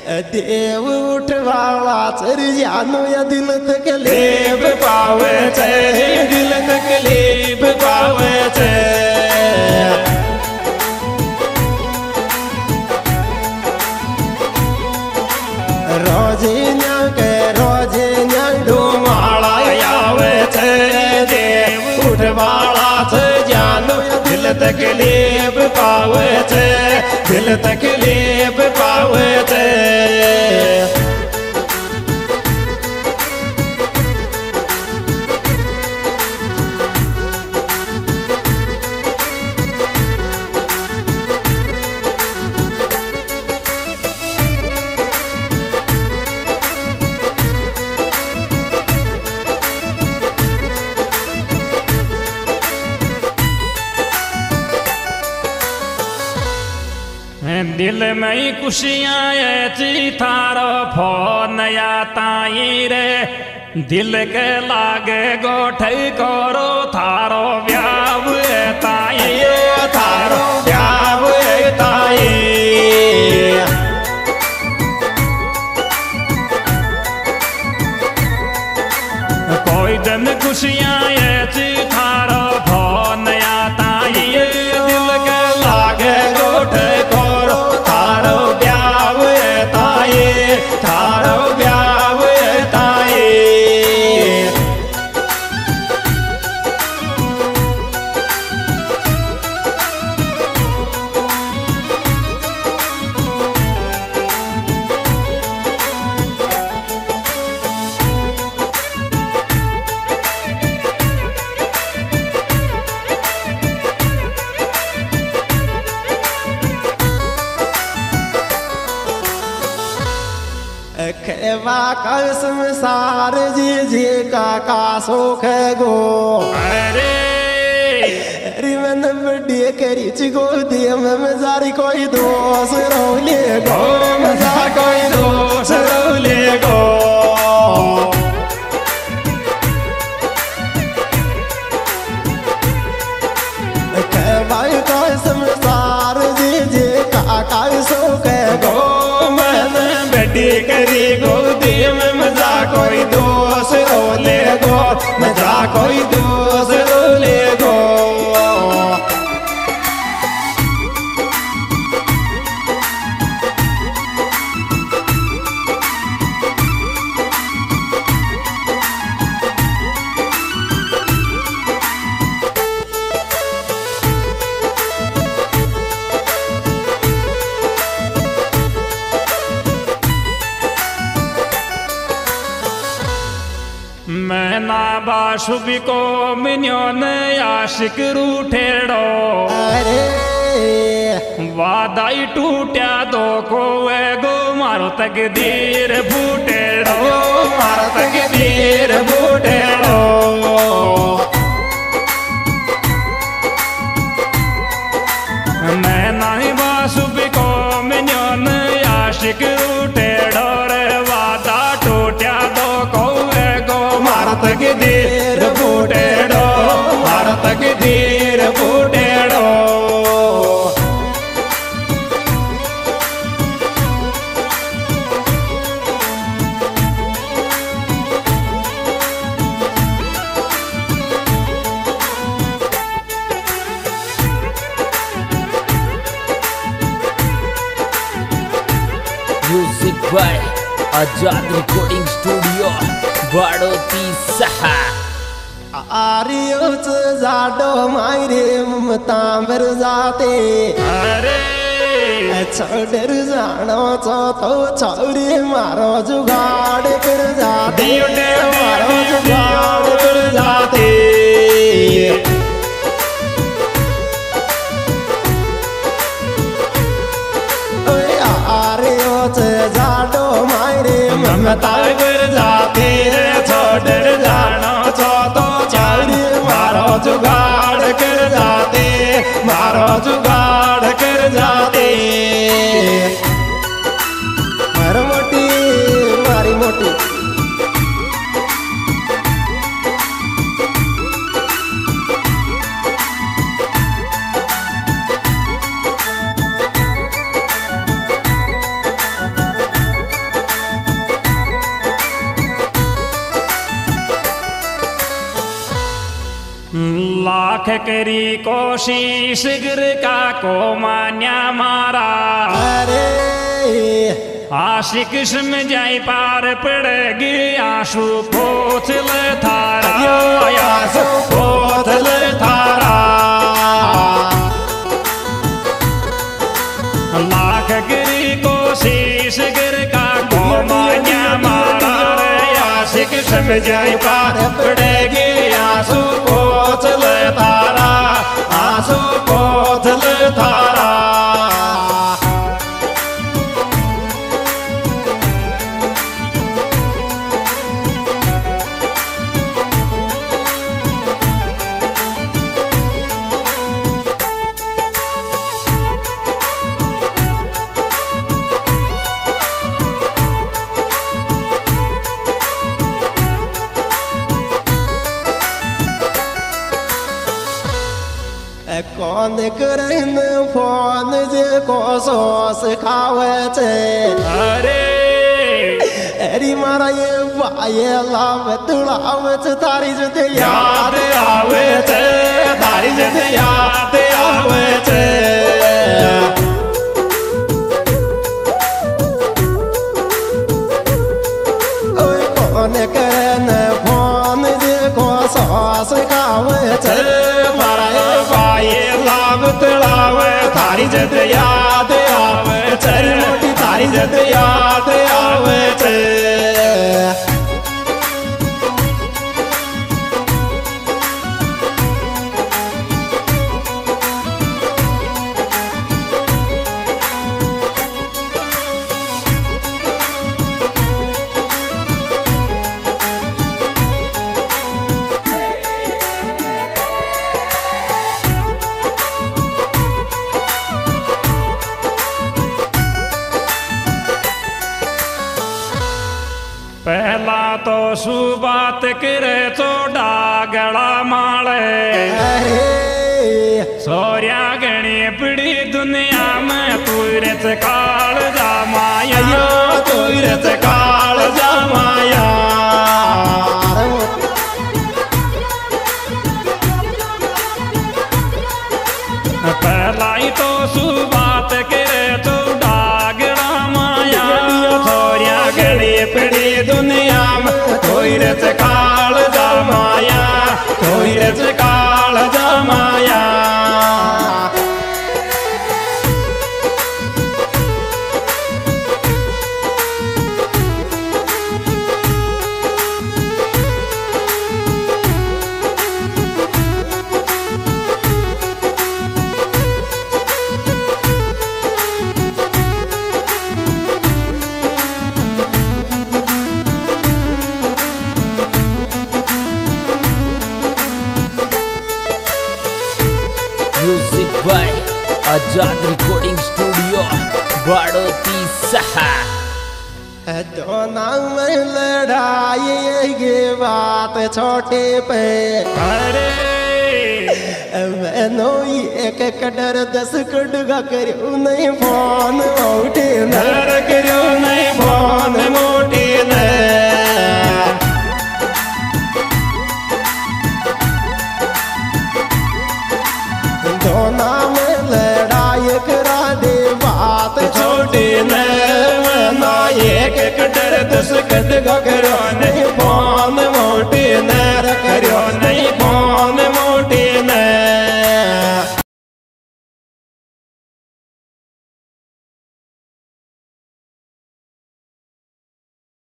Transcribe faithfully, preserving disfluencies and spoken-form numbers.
देव उठवाला चर जानो या दिल तकलीफ पावे छे दिल तकलीफ पावे छे रोजे न्या के रोजे न्या डोमाला आवे छे देव उठवाला छे जानो या दिल तकलीफ पावे छे दिल तकलीफ पावे छे दिल में खुशियाँ ऐसी थारो फोन या ताई रे दिल के लागे गोठे करो थारो व्याव ताई थारो व्याव ताई कोई दिन खुशियाँ ऐसी थारो फोन या ताई दिल के लागे गोठे करो थारो व्याव ताई थारो व्याव ताई खेवा कसम सार जी जी का का सुख गो अरे रिमन बड़ी करी चिगो दिए में मजारी कोई दोष रोले गो मजा कोई दोष रोले गो खेवा कसम सार जी जी का का सुख गो बड़ी करी गोदी में मजा कोई दोष रोले गो मजा कोई दोष रोले गो मैं ना बाशुबी को मिन्योन आशिक रूठेड़ो अरे वादाई टूट्या दो को गो मारो तकदीर फूटेड़ो मारो तकदीर फूटेड़ो मैं ना बाशुबी को मिन्योन आशिक रूठेड़ो रे वादा टूट्या दो को भारत के धीर फूटेड़ो भारत के धीर फूटेड़ो music by Azad recording studio बाड़ोती सहा आरियोच जाडो मायरे ममता बर जाते अरे छोड़र जानो चो तो छोड़ी मारो जुगाड़ कर जाते मारो जुगाड़ कर जाते आरियोच जाडो मायरे ममता बर जाते छोड़र जानो चो तो छोड़ी मारो जुगाड़ कर जाते मारो जुगाड़ कर जाते मारो मोटी मारी मोटी करी कोशिश गिर का को मान्या मारा। अरे आशिक समझाई पार पड़ेगी आंसू पोथल थारा, आंसू पोथल थारा। लाख गिरी कोशिश गिर का को मान्या मारा। आशिक समझाई पार पड़ेगी आंसू पोथल थारा, आंसू पोथल थारा। कौन करन फोन जे को सोस खावे छे। अरे अरे मारा ये बाये लाव तुलाव छे तारी जते याद आवे छे, तारी जते याद आवे छे। ओए कौन करन फोन जे को सोस खावे छे। मारा ये बाये लाव तुलावे तारी जते याद आवे छे, मोटी तारी जते याद आवे छे। पहला तो सु बात करे तो डागड़ा माले। सोरिया गणी पड़ी दुनिया में तुरत काल जामाया, तुरत काल जामाया। पहला ही तो सु बात करे तो डागड़ा माया। सोरिया गणी पड़ी दुनिया में तुरत काल जामाया, तुरत काल जामाया। Music by Azad recording studio बाड़ोती सहा। दोना में लड़ाई ये बात छोटे पे। अरे मैनो एक कदर दस कड़गा करो नहीं फोन मोटे नर करो नहीं फोन मोटे न। दोना में लड़ाई करा दे बात छोटे न। एक कदर दस कड़गा करो